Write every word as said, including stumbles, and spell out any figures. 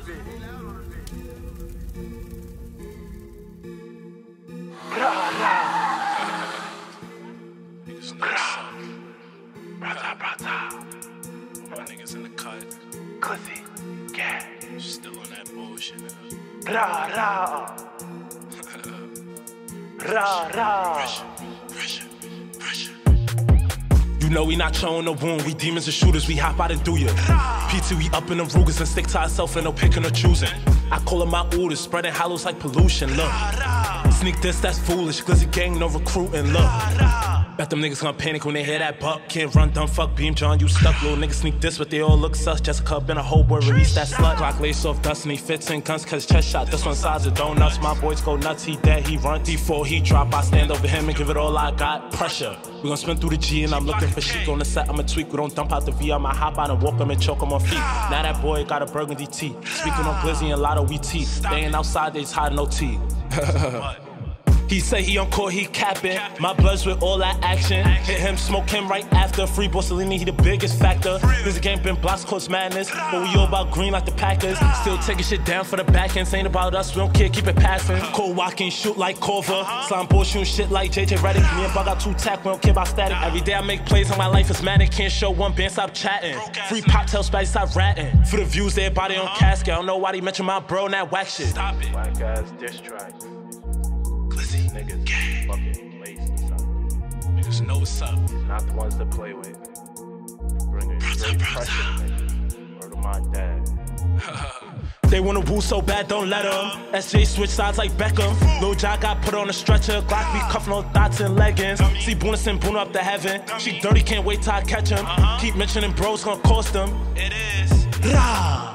Niggas brah. Brah, brah. My niggas in the cut. Cliffy, yeah. Still on that bullshit. Rah, rah. Rah, rah. Pressure, pressure, pressure. You know we not showing no wound, we demons and shooters, we hop out and do ya. P T, we up in them Rugers and stick to ourselves and no picking or choosing. I call them my orders, spreading hollows like pollution, look. Sneak this, that's foolish, glizzy gang, no recruiting, look. Bet them niggas gonna panic when they hear that buck. Can't run, dumb, fuck, Beam John, you stuck. Little niggas sneak this, but they all look sus. Jessica been a whole boy, release that slut. Clock lace off dust and he fits in guns cause chest shot. This one size of donuts, my boys go nuts. He dead, he run. Before he drop, I stand over him and give it all I got. Pressure. We gon' spin through the G and I'm looking for shit on the set. I'ma tweak, we don't dump out the V. I'ma hop out and walk him and choke him on feet. Now that boy got a burgundy tee. Speaking on Glizzy and Lotto, we tea. Staying outside, they's hiding no tea. He say he on court, he capping. My blood's with all that action. Hit him, smoke him right after. Free Borsellini, he the biggest factor. This game been blocks, close madness. But we all about green like the Packers. Still taking shit down for the back end. Ain't about us, we don't care, keep it passing. Cole walking, shoot like Corver. Slime ball shooting shit like J J Redick. Me and Bug got two tack, we don't care about static. Every day I make plays and my life is manic. Can't show one band, stop chatting. Free pop, tell Spidey, stop ratting. For the views, everybody on casket. I don't know why they mention my bro, that whack shit. Stop it. Black ass diss track. Glizzy, Niggas gang. fucking lazy, son. Niggas know what's up. Not the ones to play with. Bringing straight pressure to niggas. Word to my dad. They wanna woo so bad, don't let them. S J switch sides like Beckham. Lil Jack got put on a stretcher. Glock be cuffin' on thoughts and leggings. See Boona send Boona up to heaven. She dirty, can't wait till I catch him. Keep mentioning bros, gonna cost them. It is. Rah!